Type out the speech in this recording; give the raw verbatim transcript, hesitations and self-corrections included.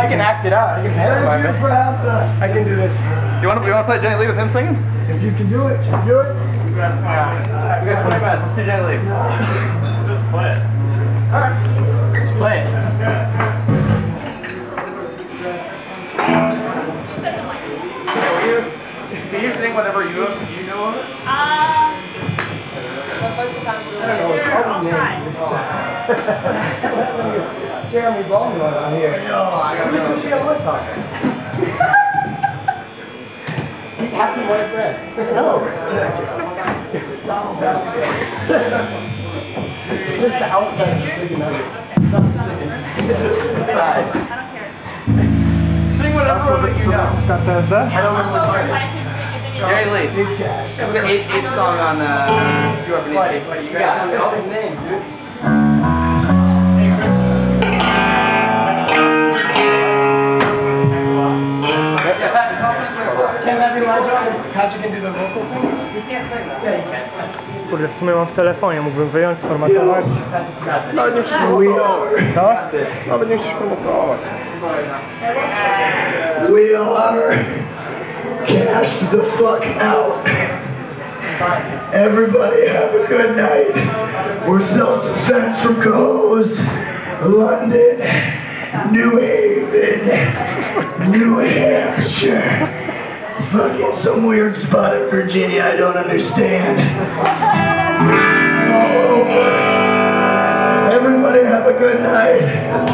can act it out. I can pantomime it. I can do this. You want to, you want to play Jeni Leigh with him singing? If you can do it, you can do it. We got twenty minutes. Let's do Jeni Leigh. Just play it. Alright. Let's play it. Yeah, will you, can you sing whatever you, you know of it? Uh, I don't know what call the name. Jeremy Baldwin on here. No, I got no. She on what song? He's have some white bread. No. Just the outside of the chicken nugget. Not the chicken. Just the fried. I don't care. Sing whatever you know. I don't remember what song it is. Jeni Leigh. He's cash. It's the eighth, eighth song on uh, whoever needs Buddy, it. buddy, you got all these names, dude. Can that be my job? Patrick can do the vocal thing? You can't sing that. Yeah, you can. Kurde, w sumie mam w telefonie, mógłbym wyjąć, sformatować. Nawet nie musisz formatować. Co? Nawet nie musisz formatować. We are cashed the fuck out. Everybody have a good night. We're self-defense from Coes, London, New Haven, New Hampshire. Fucking some weird spot in Virginia I don't understand. And all over. Everybody have a good night.